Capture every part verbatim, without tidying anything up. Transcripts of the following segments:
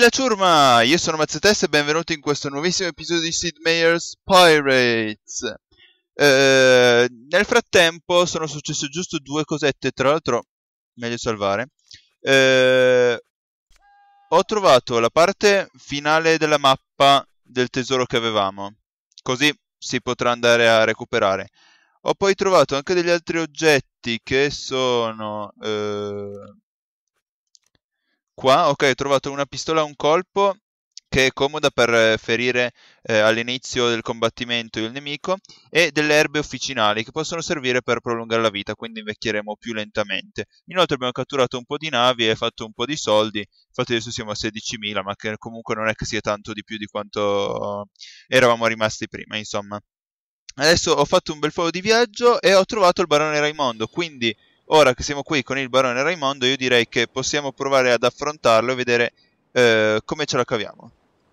la ciurma! Io sono Mazzetess e benvenuti in questo nuovissimo episodio di Sid Meier's Pirates. Eh, nel frattempo sono successe giusto due cosette, tra l'altro meglio salvare. Eh, ho trovato la parte finale della mappa del tesoro che avevamo, così si potrà andare a recuperare. Ho poi trovato anche degli altri oggetti che sono... Eh, Qua, ok, ho trovato una pistola a un colpo che è comoda per eh, ferire eh, all'inizio del combattimento il nemico e delle erbe officinali che possono servire per prolungare la vita, quindi invecchieremo più lentamente. Inoltre abbiamo catturato un po' di navi e fatto un po' di soldi, infatti adesso siamo a sedicimila, ma che comunque non è che sia tanto di più di quanto eravamo rimasti prima, insomma. Adesso ho fatto un bel po' di viaggio e ho trovato il barone Raimondo, quindi ora che siamo qui con il barone Raimondo io direi che possiamo provare ad affrontarlo e vedere eh, come ce la caviamo.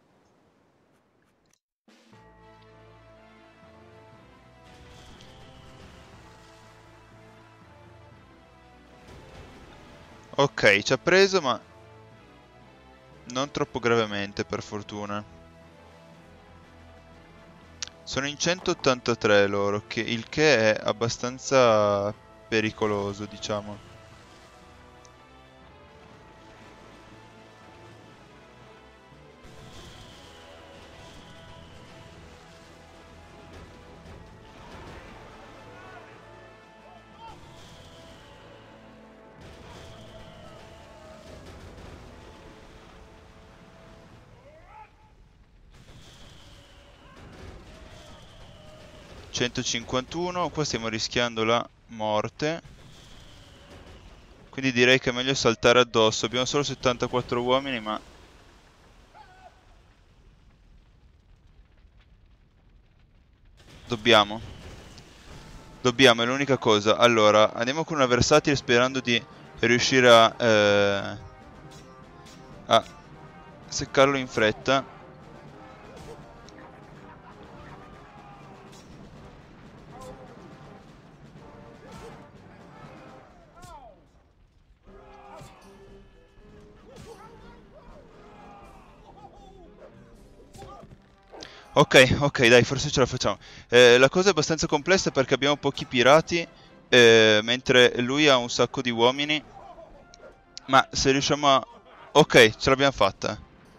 Ok, ci ha preso ma non troppo gravemente per fortuna. Sono in centottantatré loro, che, il che è abbastanza pericoloso, diciamo. centocinquantuno, qua stiamo rischiando la morte. Quindi direi che è meglio saltare addosso. Abbiamo solo settantaquattro uomini, ma... Dobbiamo. Dobbiamo, è l'unica cosa. Allora, andiamo con una versatile sperando di riuscire a... Eh, a seccarlo in fretta. Ok, ok, dai, forse ce la facciamo. Eh, la cosa è abbastanza complessa perché abbiamo pochi pirati, eh, mentre lui ha un sacco di uomini. Ma se riusciamo a... Ok, ce l'abbiamo fatta.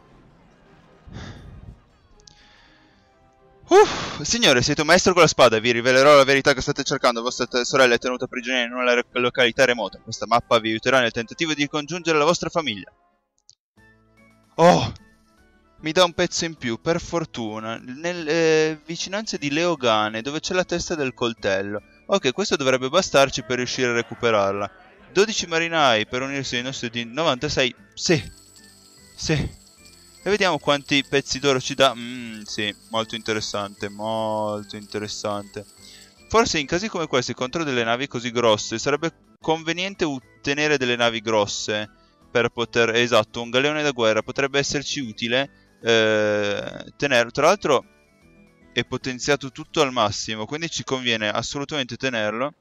Uff, signore, siete un maestro con la spada, vi rivelerò la verità che state cercando. Vostra te- sorella è tenuta prigioniera in una re- località remota. Questa mappa vi aiuterà nel tentativo di congiungere la vostra famiglia. Oh, mi dà un pezzo in più, per fortuna, nelle eh, vicinanze di Leogane, dove c'è la testa del coltello. Ok, questo dovrebbe bastarci per riuscire a recuperarla. dodici marinai per unirsi ai nostri di novantasei. Sì, sì. E vediamo quanti pezzi d'oro ci dà. Mmm, sì, molto interessante, molto interessante. Forse in casi come questi, contro delle navi così grosse, sarebbe conveniente tenere delle navi grosse per poter... Esatto, un galeone da guerra potrebbe esserci utile eh, tenerlo. Tra l'altro è potenziato tutto al massimo, quindi ci conviene assolutamente tenerlo.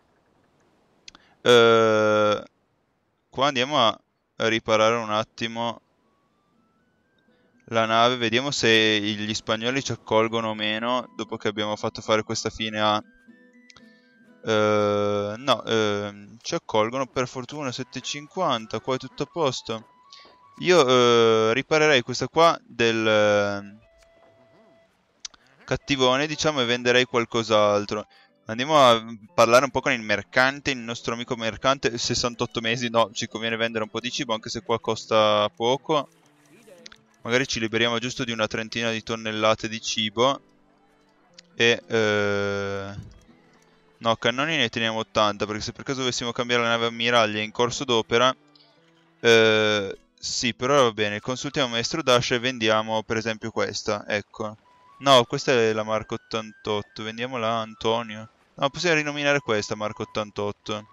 Eh, qua andiamo a riparare un attimo la nave, vediamo se gli spagnoli ci accolgono o meno dopo che abbiamo fatto fare questa fine a... Uh, no, uh, ci accolgono per fortuna settecentocinquanta, qua è tutto a posto. Io uh, riparerei questa qua del uh, cattivone, diciamo, e venderei qualcos'altro. Andiamo a parlare un po' con il mercante, il nostro amico mercante. sessantotto mesi, no, ci conviene vendere un po' di cibo, anche se qua costa poco. Magari ci liberiamo giusto di una trentina di tonnellate di cibo. E... Uh, no, cannoni ne teniamo ottanta, perché se per caso dovessimo cambiare la nave ammiraglia in corso d'opera... Eh, sì, però va bene, consultiamo Maestro Dash e vendiamo per esempio questa, ecco. No, questa è la Marco ottantotto, vendiamola a Antonio. No, possiamo rinominare questa Marco ottantotto.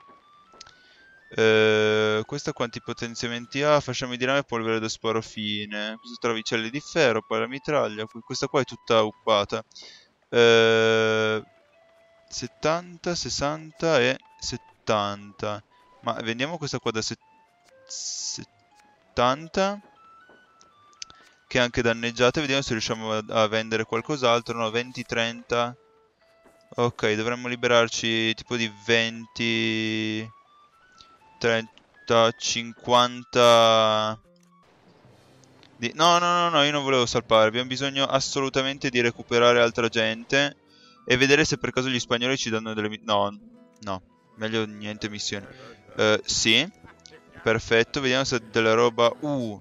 Eh, questa quanti potenziamenti ha? Fasciami di rame e polvere da sparo fine. Questa travicelli di ferro, poi la mitraglia. Questa qua è tutta uppata. Eh, settanta, sessanta e settanta. Ma vendiamo questa qua da settanta. che è anche danneggiata. Vediamo se riusciamo a, a vendere qualcos'altro. No, venti trenta. Ok, dovremmo liberarci tipo di venti, trenta, cinquanta... Di... No, no, no, no, io non volevo salpare. Abbiamo bisogno assolutamente di recuperare altra gente e vedere se per caso gli spagnoli ci danno delle... mi- No, no, meglio niente missioni. Eh, sì, perfetto, vediamo se della roba... Uh.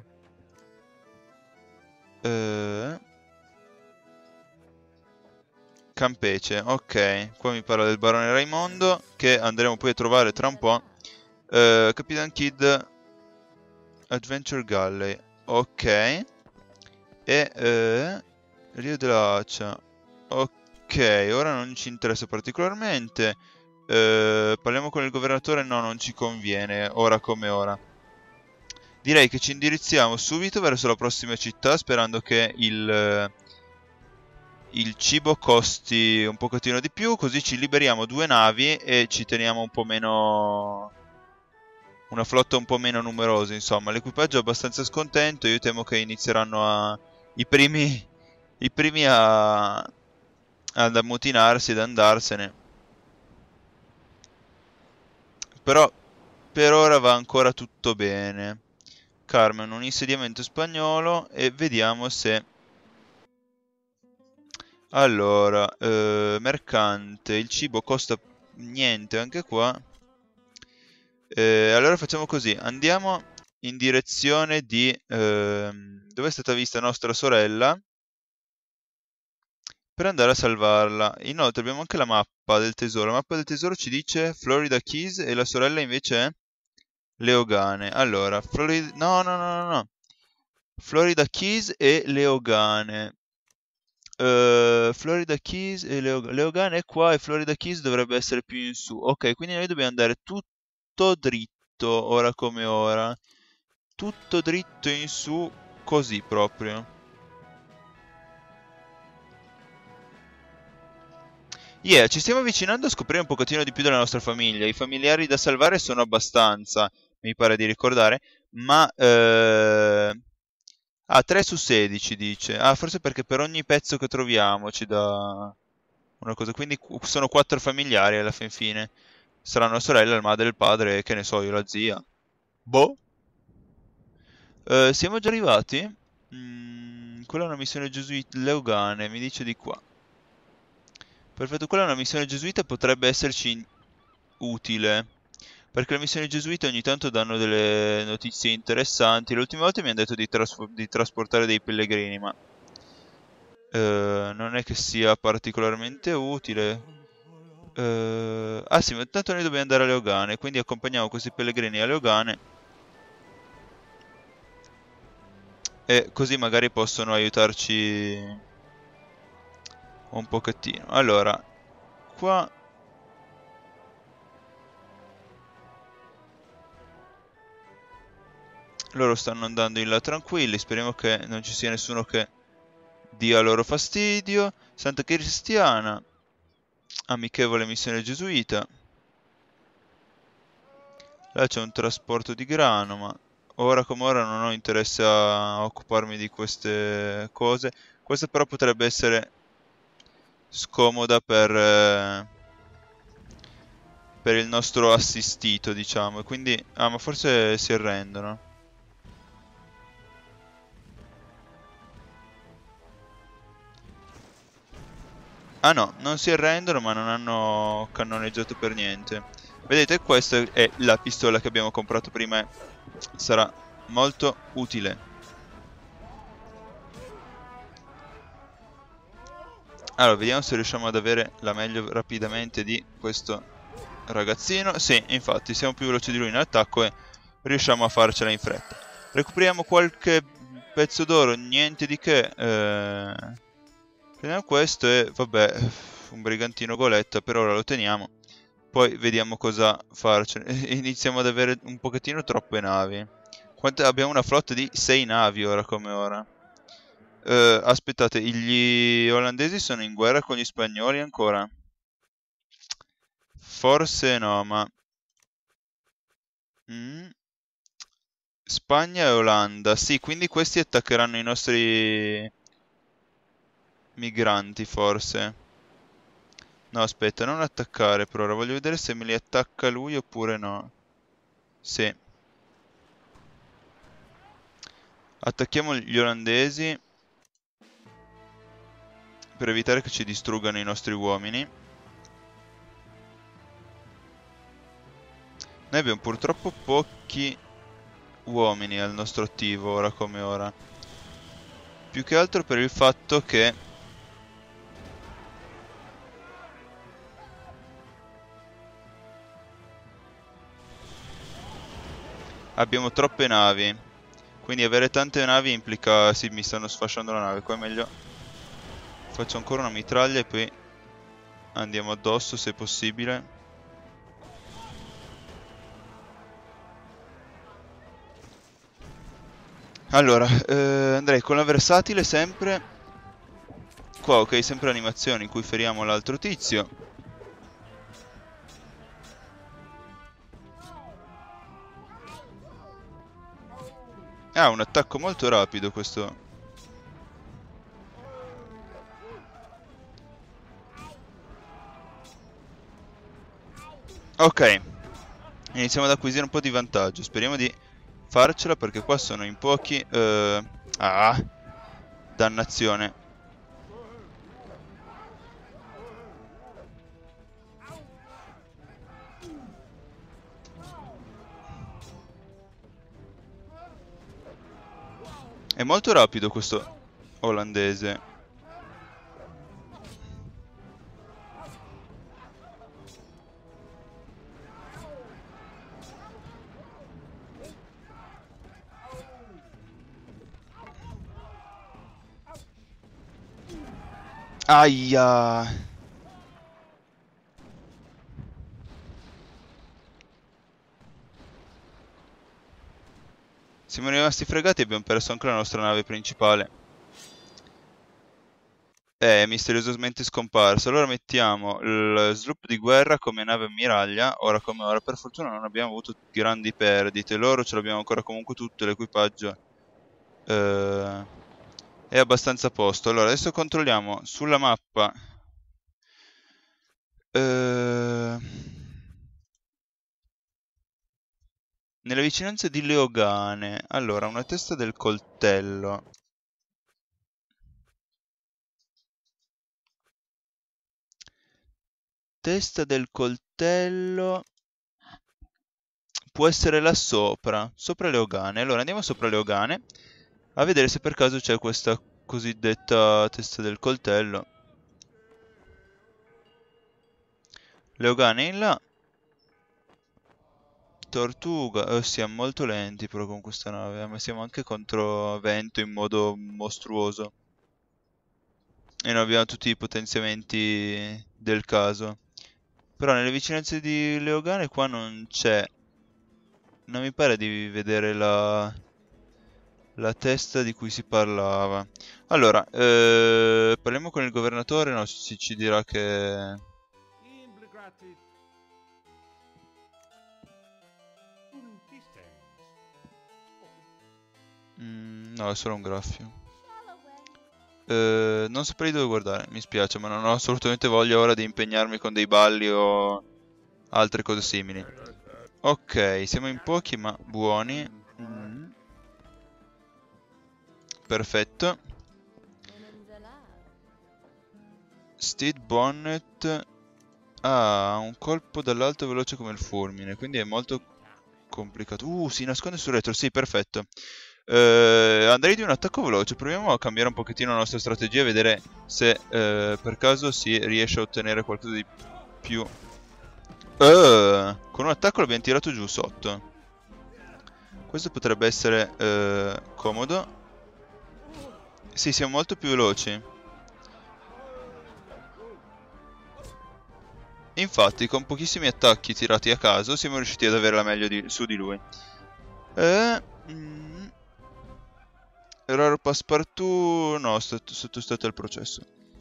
Eh... Campece, ok. Qua mi parla del barone Raimondo, che andremo poi a trovare tra un po'. Eh, Capitan Kid, Adventure Galley, ok. E eh, Rio della Hacha, ok. Ora non ci interessa particolarmente. Eh, parliamo con il governatore, no, non ci conviene, ora come ora. Direi che ci indirizziamo subito verso la prossima città, sperando che il... eh, il cibo costi un pochettino di più, così ci liberiamo due navi e ci teniamo un po' meno... una flotta un po' meno numerosa, insomma. L'equipaggio è abbastanza scontento, io temo che inizieranno a... i primi... i primi a... ad ammutinarsi, ad andarsene. Però per ora va ancora tutto bene. Carmen, un insediamento spagnolo e vediamo se... Allora, eh, mercante, il cibo costa niente anche qua. Eh, allora facciamo così, andiamo in direzione di... ehm, dove è stata vista nostra sorella? Per andare a salvarla. Inoltre abbiamo anche la mappa del tesoro. La mappa del tesoro ci dice Florida Keys e la sorella invece è Leogane. Allora, Florida... No, no, no, no, no. Florida Keys e Leogane. Eh, Florida Keys e Leo- Leogane è qua e Florida Keys dovrebbe essere più in su. Ok, quindi noi dobbiamo andare tutto dritto, ora come ora. Tutto dritto in su, così proprio. Yeah, ci stiamo avvicinando a scoprire un pochettino di più della nostra famiglia. I familiari da salvare sono abbastanza, mi pare di ricordare, ma... Eh... Ah, tre su sedici dice. Ah, forse perché per ogni pezzo che troviamo ci dà una cosa. Quindi qu- sono quattro familiari alla fin fine. Saranno la sorella, la madre, il padre e che ne so io, la zia. Boh. Eh, siamo già arrivati? Mm, quella è una missione gesuita. Leogane, mi dice di qua. Perfetto, quella è una missione gesuita, potrebbe esserci in- utile. Perché le missioni gesuite ogni tanto danno delle notizie interessanti. L'ultima volta mi hanno detto di, trasfo- di trasportare dei pellegrini, ma eh, non è che sia particolarmente utile. Eh, ah sì, ma intanto noi dobbiamo andare a Leogane, quindi accompagniamo questi pellegrini a Leogane e così magari possono aiutarci un pochettino. Allora, qua loro stanno andando in là tranquilli, speriamo che non ci sia nessuno che dia loro fastidio. Santa Cristiana, amichevole missione gesuita. Là c'è un trasporto di grano, ma ora come ora non ho interesse a occuparmi di queste cose. Questa però potrebbe essere scomoda per, eh, per il nostro assistito, diciamo. E quindi... Ah, ma forse si arrendono. Ah no, non si arrendono, ma non hanno cannoneggiato per niente. Vedete, questa è la pistola che abbiamo comprato prima e sarà molto utile. Allora, vediamo se riusciamo ad avere la meglio rapidamente di questo ragazzino. Sì, infatti, siamo più veloci di lui in attacco e riusciamo a farcela in fretta. Recuperiamo qualche pezzo d'oro, niente di che. Eh... Prendiamo questo e, vabbè, un brigantino goletta, per ora lo teniamo. Poi vediamo cosa farcene. Iniziamo ad avere un pochettino troppe navi. Quante... Abbiamo una flotta di sei navi ora come ora. Eh, aspettate, gli olandesi sono in guerra con gli spagnoli ancora? Forse no, ma... Mm, Spagna e Olanda. Sì, quindi questi attaccheranno i nostri migranti, forse. No, aspetta, non attaccare per ora. Voglio vedere se me li attacca lui oppure no. Sì. Attacchiamo gli olandesi per evitare che ci distruggano i nostri uomini. Noi abbiamo purtroppo pochi uomini al nostro attivo, ora come ora. Più che altro per il fatto che abbiamo troppe navi. Quindi avere tante navi implica... Sì, mi stanno sfasciando la nave. Qua è meglio... Faccio ancora una mitraglia e poi andiamo addosso se possibile. Allora, eh, andrei con la versatile sempre. Qua, ok, sempre animazione in cui feriamo l'altro tizio. Ah, un attacco molto rapido questo. Ok, iniziamo ad acquisire un po' di vantaggio. Speriamo di farcela perché qua sono in pochi. Eh... Ah, dannazione. È molto rapido questo olandese. Aia. Siamo rimasti fregati e abbiamo perso anche la nostra nave principale. È misteriosamente scomparso. Allora mettiamo il sloop di guerra come nave ammiraglia. Ora come ora, per fortuna non abbiamo avuto grandi perdite. Loro ce l'abbiamo ancora comunque tutto, l'equipaggio eh, è abbastanza a posto. Allora adesso controlliamo sulla mappa. Eh, nelle vicinanze di Leogane. Allora, una testa del coltello. Testa del coltello può essere là sopra, sopra le Ogane. Allora andiamo sopra le Ogane a vedere se per caso c'è questa cosiddetta testa del coltello. Le Ogane in là. Tortuga, eh, siamo molto lenti però con questa nave, ma siamo anche contro vento in modo mostruoso. E non abbiamo tutti i potenziamenti del caso. Però nelle vicinanze di Leogane qua non c'è. Non mi pare di vedere la, la testa di cui si parlava. Allora, eh, parliamo con il governatore, no, ci, ci dirà che... Mm, no, è solo un graffio. Eh, non saprei dove guardare, mi spiace, ma non ho assolutamente voglia ora di impegnarmi con dei balli o altre cose simili. Ok, siamo in pochi ma buoni. Mm. Perfetto. Steve Bonnet ha un colpo dall'alto veloce come il fulmine, quindi è molto complicato. Uh, si nasconde sul retro, sì, perfetto. Eh, andrei di un attacco veloce, proviamo a cambiare un pochettino la nostra strategia e vedere se eh, per caso si riesce a ottenere qualcosa di più. Uh, con un attacco l'abbiamo tirato giù sotto. Questo potrebbe essere eh, comodo. Sì, siamo molto più veloci. Infatti, con pochissimi attacchi tirati a caso, siamo riusciti ad avere la meglio di, su di lui. Eh, mm, Raro Passepartout... No, è stato il processo.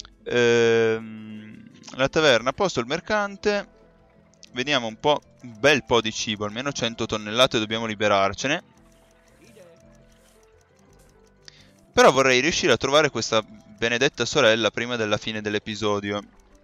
Ehm, la taverna, a posto il mercante. Vediamo un po', un bel po' di cibo, almeno cento tonnellate, dobbiamo liberarcene. Però vorrei riuscire a trovare questa benedetta sorella prima della fine dell'episodio.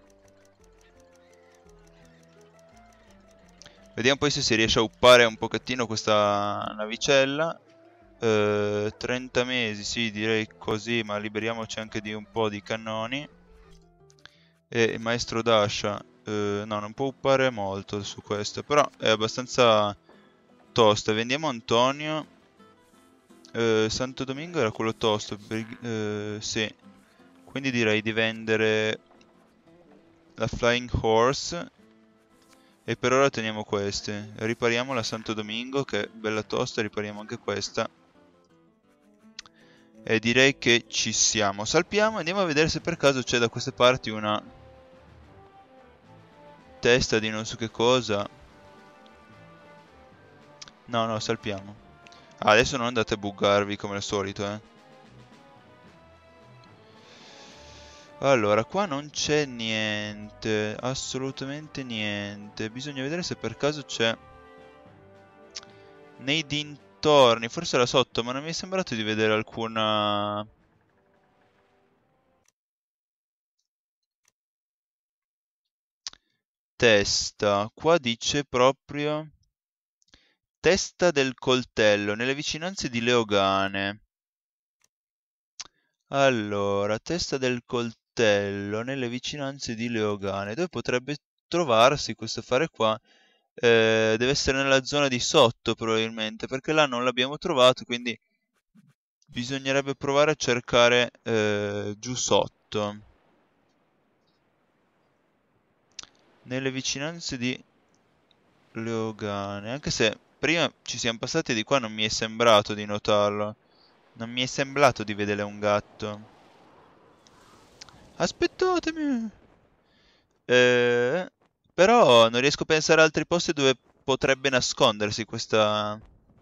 Vediamo poi se si riesce a uppare un pochettino questa navicella. Uh, trenta mesi, sì, direi così, ma liberiamoci anche di un po' di cannoni. E il maestro Dasha, uh, no, non può uppare molto su questo, però è abbastanza tosta. Vendiamo Antonio. Uh, Santo Domingo era quello tosto, uh, sì. Quindi direi di vendere la Flying Horse. E per ora teniamo queste. Ripariamo la Santo Domingo, che è bella tosta, ripariamo anche questa. E direi che ci siamo. Salpiamo e andiamo a vedere se per caso c'è da queste parti una testa di non so che cosa. No, no, salpiamo. Ah, adesso non andate a buggarvi come al solito, eh. Allora, qua non c'è niente. Assolutamente niente. Bisogna vedere se per caso c'è nei dintorni. Forse là sotto, ma non mi è sembrato di vedere alcuna... testa. Qua dice proprio testa del coltello nelle vicinanze di Leogane. Allora, testa del coltello nelle vicinanze di Leogane. Dove potrebbe trovarsi questo affare qua? Eh, deve essere nella zona di sotto probabilmente, perché là non l'abbiamo trovato, quindi bisognerebbe provare a cercare eh, giù sotto. Nelle vicinanze di Leogane, anche se prima ci siamo passati di qua non mi è sembrato di notarlo. Non mi è sembrato di vedere un gatto. Aspettatemi! Eh, però non riesco a pensare a altri posti dove potrebbe nascondersi questa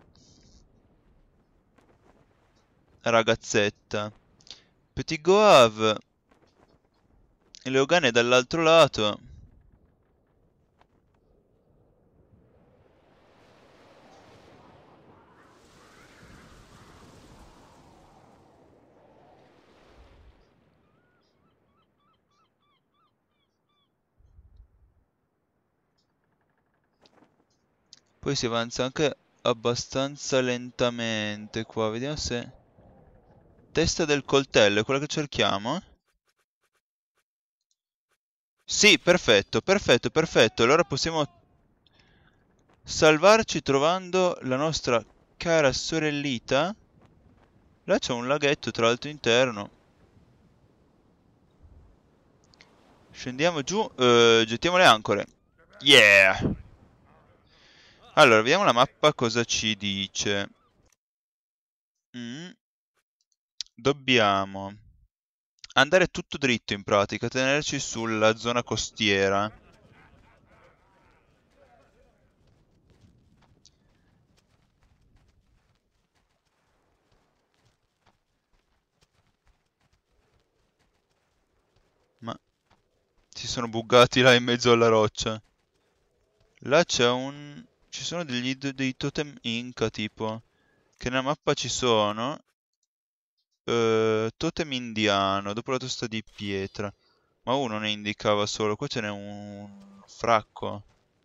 ragazzetta. Petit Goave. Leogane è dall'altro lato. Poi si avanza anche abbastanza lentamente qua. Vediamo se... Testa del coltello, è quella che cerchiamo? Sì, perfetto, perfetto, perfetto. Allora possiamo salvarci trovando la nostra cara sorellita. Là c'è un laghetto tra l'altro interno. Scendiamo giù, eh, gettiamo le ancore. Yeah! Allora, vediamo la mappa cosa ci dice. Mm. Dobbiamo andare tutto dritto in pratica, tenerci sulla zona costiera. Ma si sono buggati là in mezzo alla roccia. Là c'è un... Ci sono degli, dei totem Inca tipo. Che nella mappa ci sono. Uh, totem indiano, dopo la tosta di pietra. Ma uno ne indicava solo, qua ce n'è un fracco.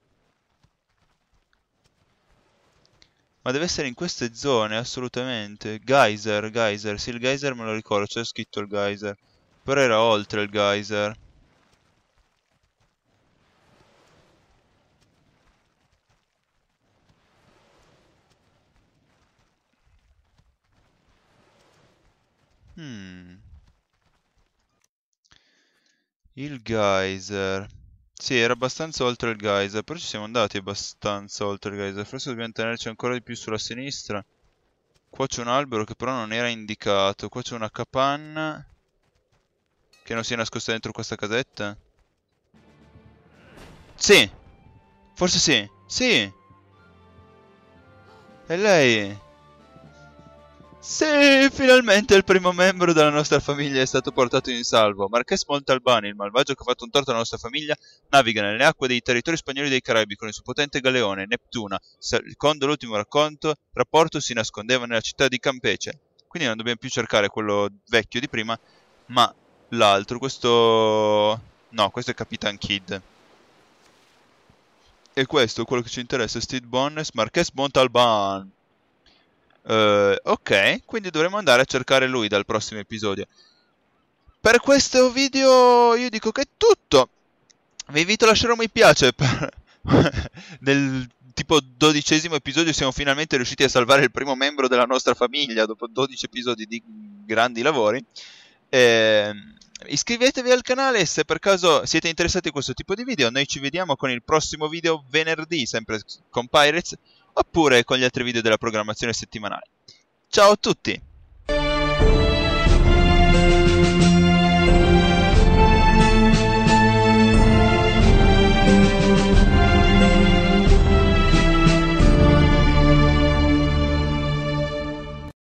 Ma deve essere in queste zone, assolutamente. Geyser, geyser, sì il geyser me lo ricordo, c'è scritto il geyser. Però era oltre il geyser. Hmm. Il geyser. Sì, era abbastanza oltre il geyser, però ci siamo andati abbastanza oltre il geyser. Forse dobbiamo tenerci ancora di più sulla sinistra. Qua c'è un albero che però non era indicato. Qua c'è una capanna. Che non sia nascosta dentro questa casetta. Sì! Forse sì! Sì! E lei? Sì, finalmente il primo membro della nostra famiglia è stato portato in salvo. Marques Montalbani, il malvagio che ha fatto un torto alla nostra famiglia, naviga nelle acque dei territori spagnoli dei Caraibi con il suo potente galeone, Neptuna. Secondo l'ultimo racconto, rapporto si nascondeva nella città di Campeche. Quindi non dobbiamo più cercare quello vecchio di prima, ma l'altro, questo... No, questo è Capitan Kidd. E questo è quello che ci interessa, Steve Bonnes, Marques Montalban. Uh, ok, quindi dovremo andare a cercare lui dal prossimo episodio. Per questo video io dico che è tutto. Vi invito a lasciare un mi piace. Per... Nel tipo dodicesimo episodio siamo finalmente riusciti a salvare il primo membro della nostra famiglia dopo dodici episodi di grandi lavori. E... Iscrivetevi al canale se per caso siete interessati a questo tipo di video. Noi ci vediamo con il prossimo video venerdì, sempre con Pirates, oppure con gli altri video della programmazione settimanale. Ciao a tutti!